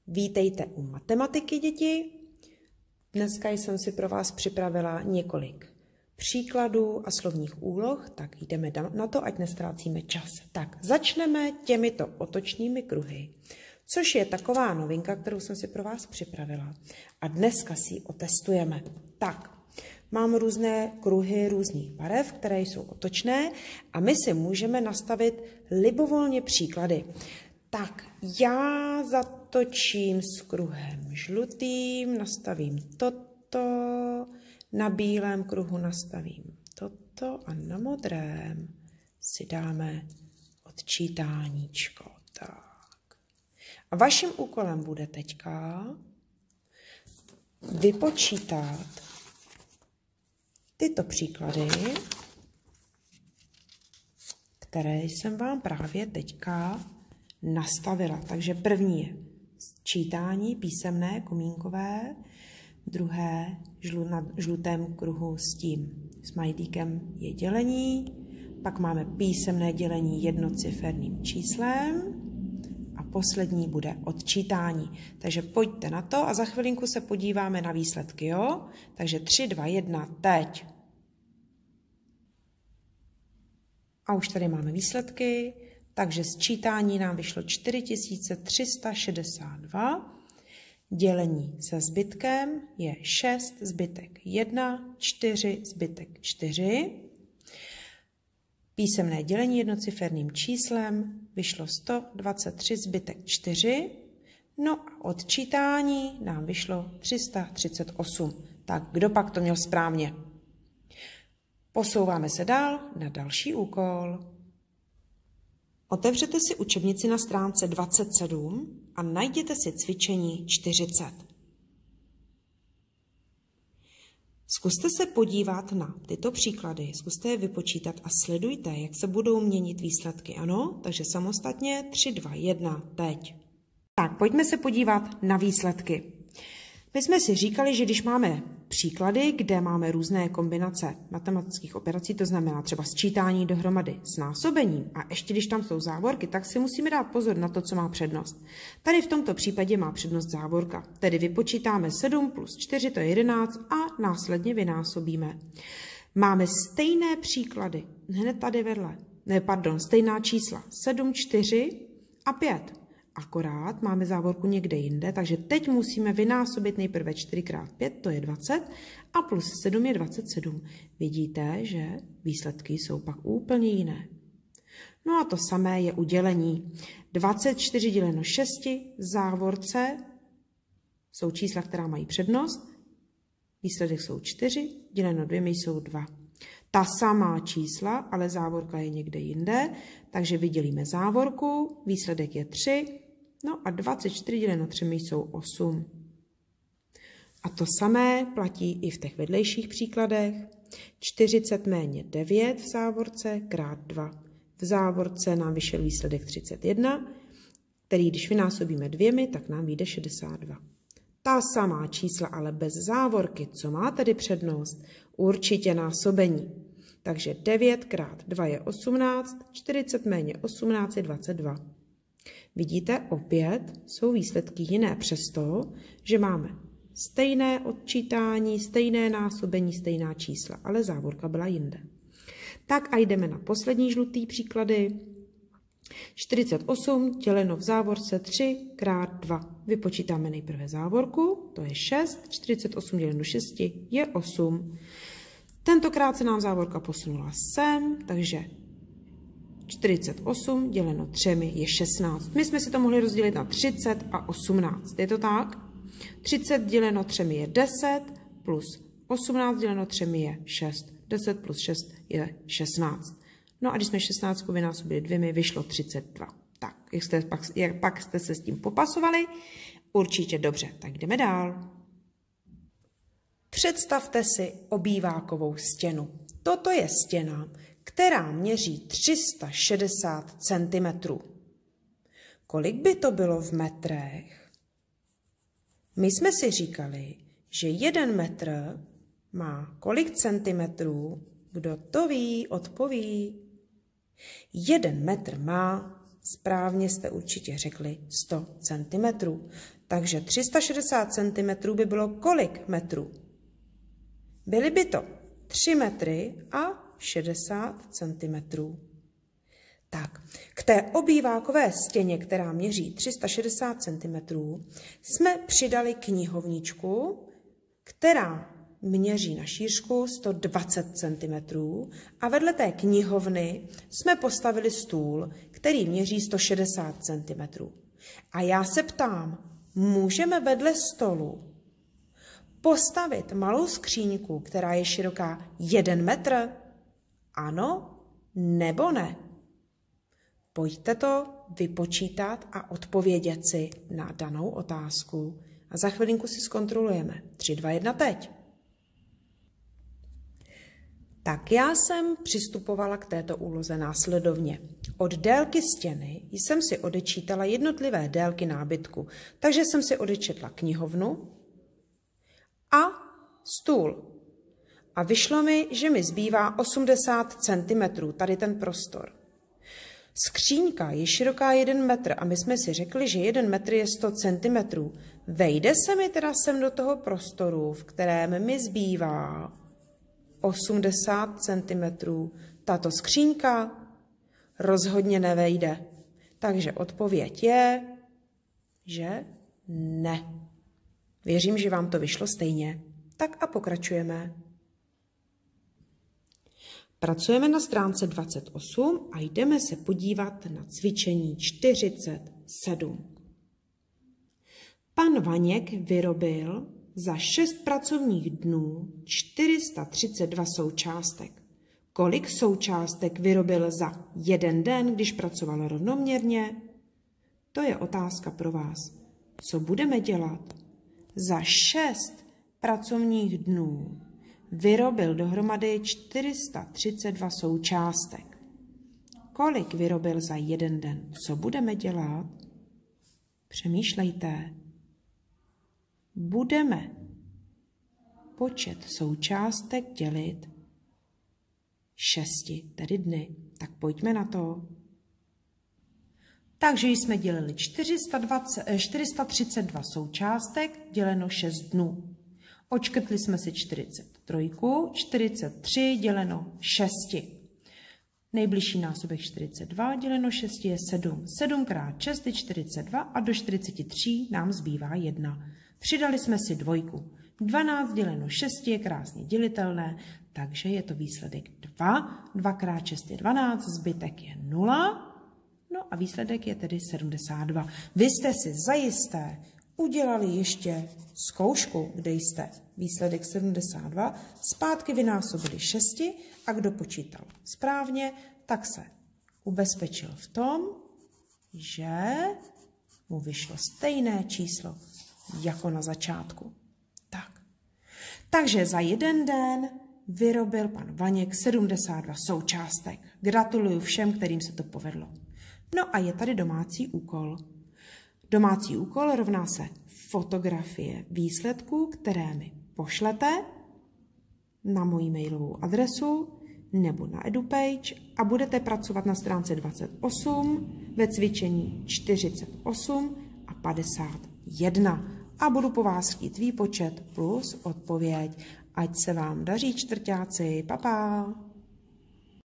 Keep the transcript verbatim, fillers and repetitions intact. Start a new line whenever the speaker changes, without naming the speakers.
Vítejte u matematiky, děti. Dneska jsem si pro vás připravila několik příkladů a slovních úloh, tak jdeme na to, ať nestrácíme čas. Tak začneme těmito otočnými kruhy, což je taková novinka, kterou jsem si pro vás připravila. A dneska si ji otestujeme. Tak, mám různé kruhy různých barev, které jsou otočné a my si můžeme nastavit libovolně příklady. Tak, já zatočím s kruhem žlutým, nastavím toto, na bílém kruhu nastavím toto a na modrém si dáme odčítáníčko. Tak. A vaším úkolem bude teďka vypočítat tyto příklady, které jsem vám právě teďka nastavila. Takže první je čítání písemné, komínkové, druhé žlu, na žlutém kruhu s tím smajlíkem je dělení, pak máme písemné dělení jednociferným číslem a poslední bude odčítání. Takže pojďte na to a za chvilinku se podíváme na výsledky, jo? Takže tři, dva, jedna, teď. A už tady máme výsledky. Takže sčítání nám vyšlo čtyři tisíce tři sta šedesát dva, dělení se zbytkem je šest, zbytek jedna, čtyři, zbytek čtyři. Písemné dělení jednociferným číslem vyšlo sto dvacet tři, zbytek čtyři. No a odčítání nám vyšlo tři sta třicet osm. Tak kdo pak to měl správně? Posouváme se dál na další úkol. Otevřete si učebnici na stránce dvacet sedm a najděte si cvičení čtyřicet. Zkuste se podívat na tyto příklady, zkuste je vypočítat a sledujte, jak se budou měnit výsledky. Ano, takže samostatně tři, dva, jedna, teď. Tak, pojďme se podívat na výsledky. My jsme si říkali, že když máme příklady, kde máme různé kombinace matematických operací, to znamená třeba sčítání dohromady s násobením a ještě když tam jsou závorky, tak si musíme dát pozor na to, co má přednost. Tady v tomto případě má přednost závorka, tedy vypočítáme sedm plus čtyři, to je jedenáct a následně vynásobíme. Máme stejné příklady, hned tady vedle, ne, pardon, stejná čísla, sedm, čtyři a pět. Akorát máme závorku někde jinde, takže teď musíme vynásobit nejprve čtyři krát pět, to je dvacet, a plus sedm je dvacet sedm. Vidíte, že výsledky jsou pak úplně jiné. No a to samé je u dělení. dvacet čtyři děleno šesti, v závorce jsou čísla, která mají přednost, výsledek jsou čtyři, děleno dvěma jsou dva. Ta samá čísla, ale závorka je někde jinde, takže vydělíme závorku, výsledek je tři, no a dvacet čtyři děleno třemi jsou osm. A to samé platí i v těch vedlejších příkladech. čtyřicet méně devět v závorce krát dva. V závorce nám vyšel výsledek třicet jedna, který když vynásobíme dvěmi, tak nám vyjde šedesát dva. Ta samá čísla, ale bez závorky, co má tedy přednost? Určitě násobení. Takže devět krát dva je osmnáct, čtyřicet méně osmnáct je dvacet dva. Vidíte, opět jsou výsledky jiné přesto, že máme stejné odčítání, stejné násobení, stejná čísla, ale závorka byla jinde. Tak a jdeme na poslední žlutý příklady. čtyřicet osm děleno v závorce tři krát dva. Vypočítáme nejprve závorku, to je šest, čtyřicet osm děleno šesti je osm. Tentokrát se nám závorka posunula sem, takže čtyřicet osm děleno třemi je šestnáct. My jsme si to mohli rozdělit na třicet a osmnáct. Je to tak? třicet děleno třemi je deset, plus osmnáct děleno třemi je šest. deset plus šest je šestnáct. No a když jsme šestnáct vynásobili dvěmi, vyšlo třicet dva. Tak, jak, jste, pak, jak pak jste se s tím popasovali? Určitě dobře, tak jdeme dál. Představte si obývákovou stěnu. Toto je stěna, která měří tři sta šedesát centimetrů. Kolik by to bylo v metrech? My jsme si říkali, že jeden metr má kolik centimetrů? Kdo to ví, odpoví. Jeden metr má správně jste určitě řekli sto centimetrů. Takže tři sta šedesát centimetrů by bylo kolik metrů? Byly by to tři metry a šedesát centimetrů. Tak, k té obývákové stěně, která měří tři sta šedesát centimetrů, jsme přidali knihovničku, která měří na šířku sto dvacet centimetrů a vedle té knihovny jsme postavili stůl, který měří sto šedesát centimetrů. A já se ptám, můžeme vedle stolu postavit malou skříňku, která je široká jeden metr? Ano nebo ne? Pojďte to vypočítat a odpovědět si na danou otázku. A za chvilinku si zkontrolujeme. tři, dva, jedna, teď. Tak já jsem přistupovala k této úloze následovně. Od délky stěny jsem si odečítala jednotlivé délky nábytku, takže jsem si odečetla knihovnu a stůl. A vyšlo mi, že mi zbývá osmdesát centimetrů, tady ten prostor. Skříňka je široká jeden metr a my jsme si řekli, že jeden metr je sto centimetrů. Vejde se mi teda sem do toho prostoru, v kterém mi zbývá osmdesát centimetrů. Tato skříňka rozhodně nevejde. Takže odpověď je, že ne. Věřím, že vám to vyšlo stejně. Tak a pokračujeme. Pracujeme na stránce dvacet osm a jdeme se podívat na cvičení čtyřicet sedm. Pan Vaněk vyrobil za šest pracovních dnů čtyři sta třicet dva součástek. Kolik součástek vyrobil za jeden den, když pracoval rovnoměrně? To je otázka pro vás. Co budeme dělat? Za šest pracovních dnů vyrobil dohromady čtyři sta třicet dva součástek. Kolik vyrobil za jeden den? Co budeme dělat? Přemýšlejte. Budeme počet součástek dělit šesti, tedy dny. Tak pojďme na to. Takže jsme dělili čtyři sta třicet dva součástek děleno šest dnů. Odškrtli jsme si čtyřicet tři, čtyřicet tři děleno šesti. Nejbližší násobek čtyřicet dva děleno šesti je sedm. sedm krát šest je čtyřicet dva a do čtyřicet tři nám zbývá jedna. Přidali jsme si dvojku. dvanáct děleno šesti je krásně dělitelné, takže je to výsledek dva. dva krát šest je dvanáct, zbytek je nula. No a výsledek je tedy sedmdesát dva. Vy jste si zajisté udělali ještě zkoušku, kde jste výsledek sedmdesát dva zpátky vynásobili šesti a kdo počítal správně, tak se ubezpečil v tom, že mu vyšlo stejné číslo jako na začátku. Tak. Takže za jeden den vyrobil pan Vaněk sedmdesát dva součástek. Gratuluju všem, kterým se to povedlo. No a je tady domácí úkol. Domácí úkol rovná se fotografie výsledků, které mi pošlete na moji mailovou adresu nebo na EduPage a budete pracovat na stránce dvacet osm ve cvičení čtyřicet osm a padesát jedna. A budu po vás chtít výpočet plus odpověď. Ať se vám daří, čtvrťáci. Pa, pa.